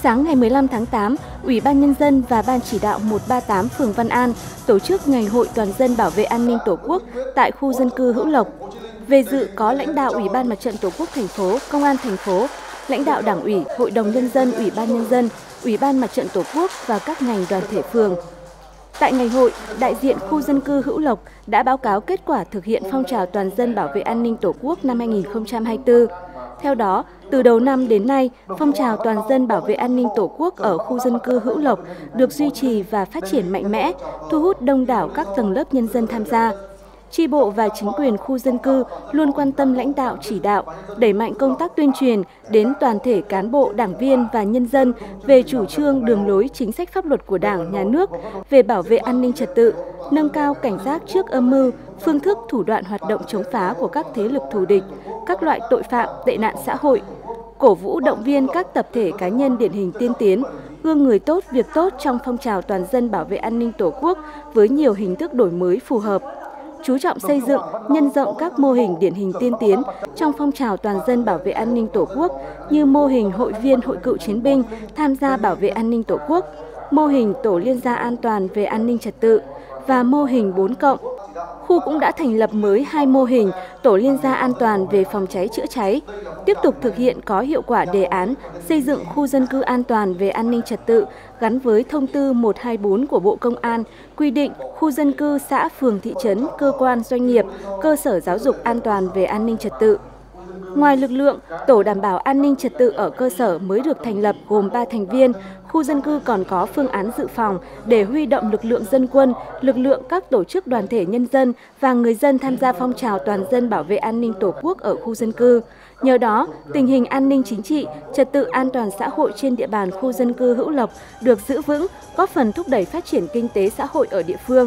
Sáng ngày 15 tháng 8, Ủy ban Nhân dân và Ban chỉ đạo 138 phường Văn An tổ chức Ngày hội toàn dân bảo vệ an ninh Tổ quốc tại khu dân cư Hữu Lộc. Về dự có lãnh đạo Ủy ban Mặt trận Tổ quốc thành phố, Công an thành phố, lãnh đạo Đảng ủy, Hội đồng Nhân dân, Ủy ban Nhân dân, Ủy ban Mặt trận Tổ quốc và các ngành đoàn thể phường. Tại ngày hội, đại diện khu dân cư Hữu Lộc đã báo cáo kết quả thực hiện phong trào toàn dân bảo vệ an ninh Tổ quốc năm 2024. Theo đó, từ đầu năm đến nay, phong trào toàn dân bảo vệ an ninh Tổ quốc ở khu dân cư Hữu Lộc được duy trì và phát triển mạnh mẽ, thu hút đông đảo các tầng lớp nhân dân tham gia. Chi bộ và chính quyền khu dân cư luôn quan tâm lãnh đạo chỉ đạo, đẩy mạnh công tác tuyên truyền đến toàn thể cán bộ, đảng viên và nhân dân về chủ trương, đường lối, chính sách pháp luật của Đảng, Nhà nước về bảo vệ an ninh trật tự, nâng cao cảnh giác trước âm mưu, phương thức, thủ đoạn hoạt động chống phá của các thế lực thù địch, các loại tội phạm, tệ nạn xã hội, cổ vũ động viên các tập thể cá nhân điển hình tiên tiến, gương người tốt, việc tốt trong phong trào toàn dân bảo vệ an ninh Tổ quốc với nhiều hình thức đổi mới phù hợp. Chú trọng xây dựng, nhân rộng các mô hình điển hình tiên tiến trong phong trào toàn dân bảo vệ an ninh Tổ quốc như mô hình hội viên hội cựu chiến binh tham gia bảo vệ an ninh Tổ quốc, mô hình tổ liên gia an toàn về an ninh trật tự và mô hình 4+. Khu cũng đã thành lập mới 2 mô hình tổ liên gia an toàn về phòng cháy chữa cháy, tiếp tục thực hiện có hiệu quả đề án xây dựng khu dân cư an toàn về an ninh trật tự gắn với thông tư 124 của Bộ Công an quy định khu dân cư xã, phường, thị trấn, cơ quan, doanh nghiệp, cơ sở giáo dục an toàn về an ninh trật tự. Ngoài lực lượng, tổ đảm bảo an ninh trật tự ở cơ sở mới được thành lập gồm 3 thành viên, khu dân cư còn có phương án dự phòng để huy động lực lượng dân quân, lực lượng các tổ chức đoàn thể nhân dân và người dân tham gia phong trào toàn dân bảo vệ an ninh Tổ quốc ở khu dân cư. Nhờ đó, tình hình an ninh chính trị, trật tự an toàn xã hội trên địa bàn khu dân cư Hữu Lộc được giữ vững, góp phần thúc đẩy phát triển kinh tế xã hội ở địa phương.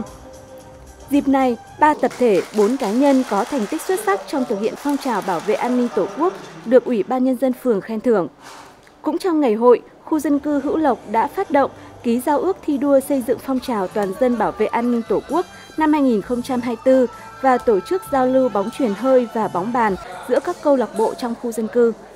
Dịp này, 3 tập thể, 4 cá nhân có thành tích xuất sắc trong thực hiện phong trào bảo vệ an ninh Tổ quốc được Ủy ban Nhân dân phường khen thưởng. Cũng trong ngày hội, khu dân cư Hữu Lộc đã phát động ký giao ước thi đua xây dựng phong trào toàn dân bảo vệ an ninh Tổ quốc năm 2024 và tổ chức giao lưu bóng chuyền hơi và bóng bàn giữa các câu lạc bộ trong khu dân cư.